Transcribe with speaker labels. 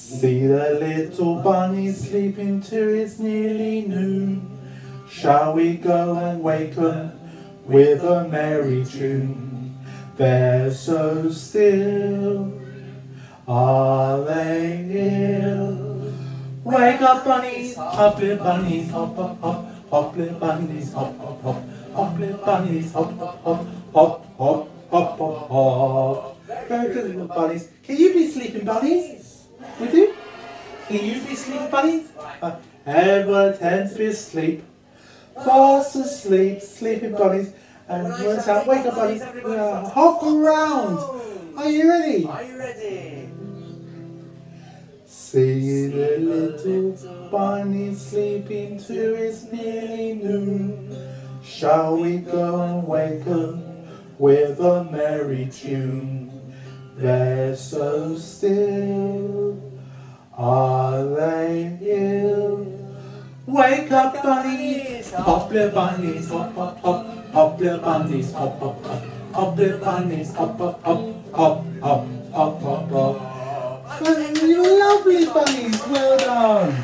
Speaker 1: See the little bunnies sleeping till it's nearly noon. Shall we go and wake 'em with a merry tune? They're so still, are they ill? Wake up bunnies, hop little bunnies, hop hop hop, hop little bunnies, hop hop hop, hop little bunnies, hop hop hop, hop hop hop hop hop. Very good little bunnies. Can you be sleeping bunnies? With you? Can you be sleeping bunnies? Everyone tends to be asleep. Fast asleep, sleeping bunnies. And when it's out, wake up bunnies, hop around. Are you ready?
Speaker 2: Are you ready?
Speaker 1: See the little bunny sleeping till it's nearly noon. Shall we go and wake 'em with a merry tune? They're so still, are they ill? Wake up bunnies, hop little bunnies, hop hop hop, hop little bunnies, hop hop hop, hop little bunnies, hop hop hop, hop hop